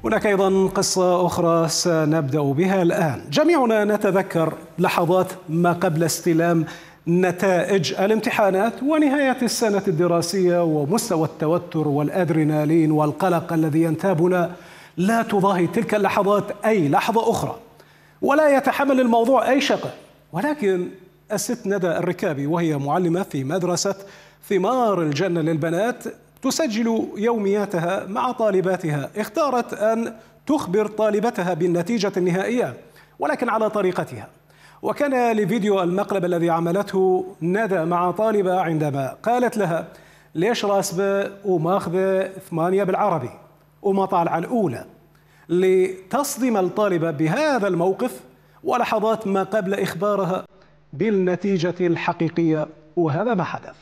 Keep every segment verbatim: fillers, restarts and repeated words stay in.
هناك أيضا قصة أخرى سنبدأ بها الآن. جميعنا نتذكر لحظات ما قبل استلام نتائج الامتحانات ونهاية السنة الدراسية ومستوى التوتر والأدرينالين والقلق الذي ينتابنا لا تضاهي تلك اللحظات أي لحظة أخرى، ولا يتحمل الموضوع أي شقة. ولكن الست ندى الركابي وهي معلمة في مدرسة ثمار الجنة للبنات تسجل يومياتها مع طالباتها، اختارت أن تخبر طالبتها بالنتيجة النهائية ولكن على طريقتها. وكان لفيديو المقلب الذي عملته ندى مع طالبة عندما قالت لها ليش راسبة وماخذة ثمانية بالعربي وما طالعة الأولى، لتصدم الطالبة بهذا الموقف ولحظات ما قبل إخبارها بالنتيجة الحقيقية. وهذا ما حدث.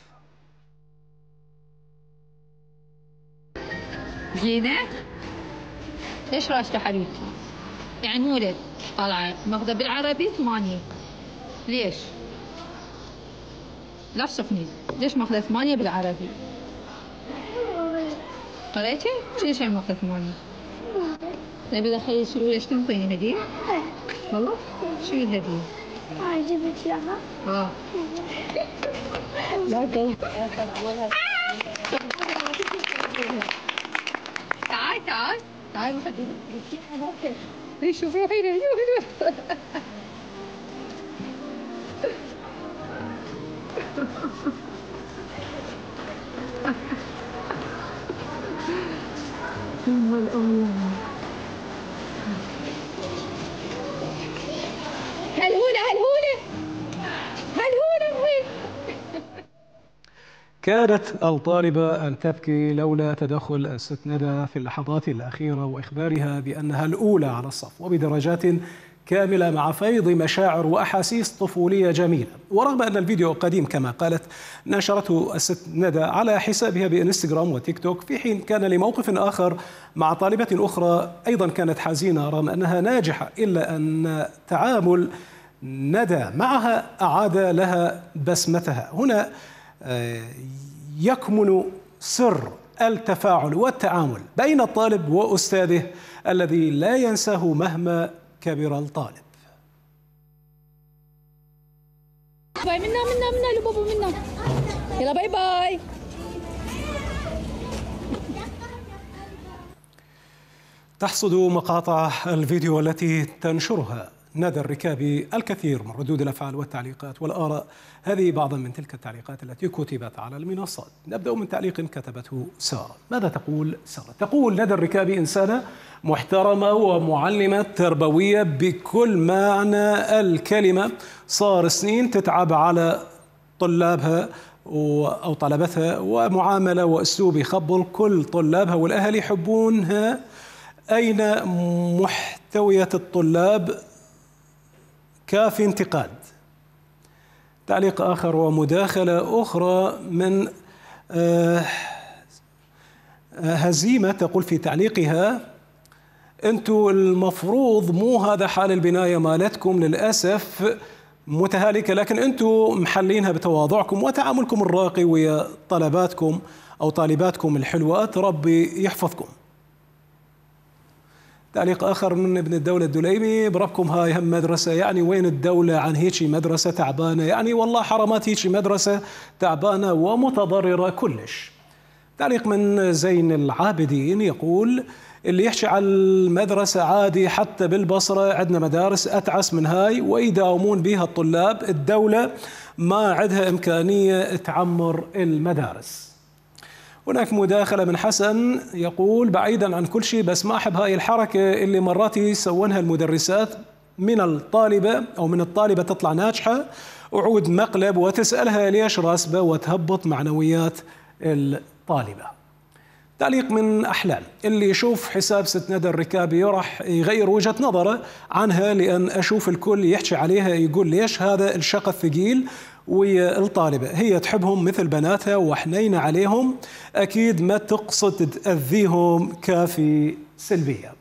زينة ليش راسبة حبيبتي؟ يعني مو ولد طالعة ماخذة بالعربي ثمانية، ليش؟ لا تصفني، ليش ماخذة ثمانية بالعربي؟ قريتي؟ ليش يعني ماخذة ثمانية؟ نبي ندخل شنو ليش تنطيني هدية؟ والله؟ شنو الهدية؟ عجبت لها؟ اه لا تعال تعال تعال ليش شوفي هنا هنا هالهونة هالهونة هالهونة وين؟ كانت الطالبة أن تبكي لولا تدخل الست ندى في اللحظات الأخيرة وإخبارها بأنها الأولى على الصف وبدرجات كاملة مع فيض مشاعر وأحاسيس طفولية جميلة. ورغم أن الفيديو قديم كما قالت نشرته الست ندى على حسابها بإنستغرام وتيك توك، في حين كان لموقف آخر مع طالبة أخرى أيضا كانت حزينة رغم أنها ناجحة، إلا أن تعامل ندى معها أعاد لها بسمتها. هنا يكمن سر التفاعل والتعامل بين الطالب وأستاذه الذي لا ينساه مهما كبر الطالب. باي منا منا منا لبابا منا، يلا باي باي. تحصد مقاطع الفيديو التي تنشرها ندى الركابي الكثير من ردود الأفعال والتعليقات والآراء. هذه بعضا من تلك التعليقات التي كتبت على المنصات. نبدأ من تعليق كتبته سارة. ماذا تقول سارة؟ تقول ندى الركابي إنسانة محترمة ومعلمة تربوية بكل معنى الكلمة، صار سنين تتعب على طلابها أو طلبتها، ومعاملة وأسلوب يخبل كل طلابها والأهل يحبونها. أين محتوية الطلاب؟ كافي انتقاد. تعليق آخر ومداخلة أخرى من هزيمة تقول في تعليقها أنتوا المفروض مو هذا حال البناية مالتكم، للأسف متهالكة، لكن أنتوا محلينها بتواضعكم وتعاملكم الراقي ويا طلباتكم أو طالباتكم الحلوات، ربي يحفظكم. تعليق آخر من ابن الدولة الدليمي، بربكم هاي هم مدرسة، يعني وين الدولة عن هيجي مدرسة تعبانة؟ يعني والله حرامات هيجي مدرسة تعبانة ومتضررة كلش. تعليق من زين العابدين يقول اللي يحكي على المدرسة عادي، حتى بالبصرة عندنا مدارس أتعس من هاي ويداومون بها الطلاب، الدولة ما عندها إمكانية تعمر المدارس. هناك مداخلة من حسن يقول بعيدا عن كل شيء بس ما أحب هاي الحركة اللي مرات يسوونها المدرسات من الطالبة أو من الطالبة تطلع ناجحة وعود مقلب وتسألها ليش راسبة وتهبط معنويات الطالبة. تعليق من أحلام اللي يشوف حساب ست ندى الركابي راح يغير وجهة نظره عنها، لأن أشوف الكل يحكي عليها يقول ليش هذا الشقة الثقيل والطالبة هي تحبهم مثل بناتها وحنينة عليهم، أكيد ما تقصد تأذيهم. كافي سلبية.